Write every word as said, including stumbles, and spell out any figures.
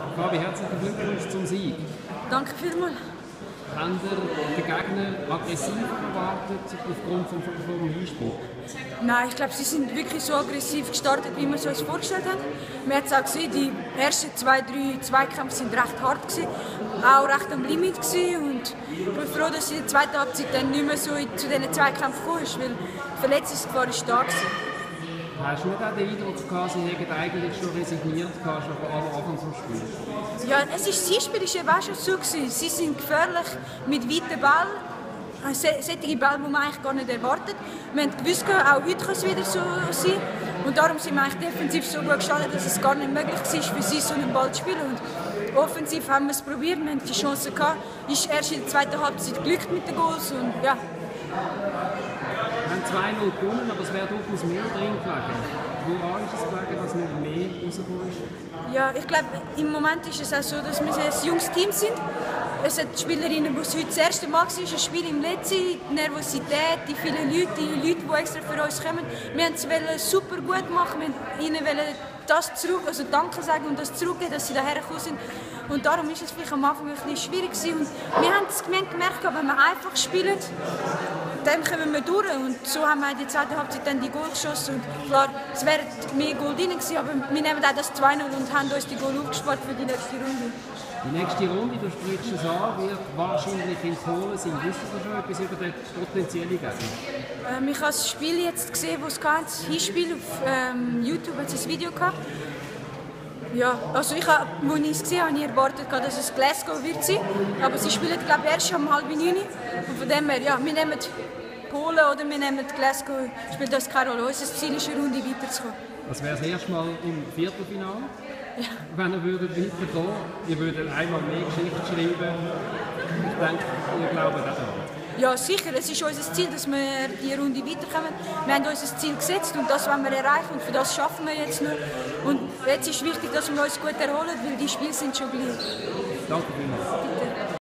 Fabi, herzlichen Glückwunsch zum Sieg. Danke vielmals. Haben Sie den Gegner aggressiv erwartet aufgrund vom, vom Hinspiel? Nein, ich glaube, sie sind wirklich so aggressiv gestartet, wie wir es uns vorgestellt haben. Man hat es auch gesehen, die ersten zwei, drei Zweikämpfe sind recht hart gewesen, auch recht am Limit gewesen. Und ich bin froh, dass in der zweiten Halbzeit dann nicht mehr so zu diesen Zweikämpfen gekommen ist, weil die Verletzungsgefahr ist da gewesen. Hast du nicht auch den Eindruck gehabt, sie hätten eigentlich schon resigniert gehabt, schon am Anfang vom Spiel? Ja, es ist, das Spiel war eben auch schon so gewesen. Sie sind gefährlich mit weiten Bällen. Solche Bälle, die man eigentlich gar nicht erwartet. Wir haben gewusst, auch heute kann es wieder so sein. Und darum sind wir eigentlich defensiv so gut gestanden, dass es gar nicht möglich war, für sie so einen Ball zu spielen. Und offensiv haben wir es probiert, wir haben die Chance gehabt. Ist erst in der zweiten Halbzeit glückt mit den Goals. Und, ja. Wir haben zwei null gewonnen, aber es wäre durchaus mehr drin gelegen. Woran ist es gelegen, dass nicht mehr rausgekommen ist? Ja, ich glaube, im Moment ist es auch so, dass wir ein junges Team sind. Es sind Spielerinnen, die es heute das erste Mal war, ein Spiel im Letzten, die Nervosität, die vielen Leute, die Leute, die extra für uns kommen. Wir wollten es super gut machen, wir wollten ihnen das zurück, also Danke sagen und das zurückgeben, dass sie hierher gekommen sind. Und darum war es vielleicht am Anfang ein bisschen schwierig gewesen. Und wir haben es gemerkt, wenn wir einfach spielen, dann kommen wir durch. Und so haben wir in der zweiten Halbzeit dann die Goal geschossen. Und klar, es wäre mehr Goal drin gewesen, aber wir nehmen auch das zwei null und haben uns die Goal aufgespart für die nächste Runde. Die nächste Runde, du sprichst es an, wird wahrscheinlich in Polen sein. Wisst ihr schon etwas über den potenziellen Gegner? Ähm, ich habe das Spiel jetzt gesehen, das es gab, das Hinspiel auf ähm, YouTube, hat es ein Video gehabt. Ja, also ich habe, als ich es gesehen habe, habe ich erwartet, dass es Glasgow wird sein. Aber sie spielen, glaube ich, erst um halb neun. Und von dem her, ja, wir nehmen Polen oder wir nehmen Glasgow, spielt das keine Rolle. Unser Ziel ist, eine Runde weiterzukommen. Das wäre das erste Mal im Viertelfinale. Ja. Wenn ihr würdet weitergehen, ihr würdet einmal mehr Geschichte schreiben. Ich denke, ihr glaubt auch daran. Ja, sicher. Es ist unser Ziel, dass wir die Runde weiterkommen. Wir haben uns ein Ziel gesetzt und das wollen wir erreichen. Und für das schaffen wir jetzt noch. Und jetzt ist wichtig, dass wir uns gut erholen, weil die Spiele sind schon gleich. Danke vielmals. Bitte.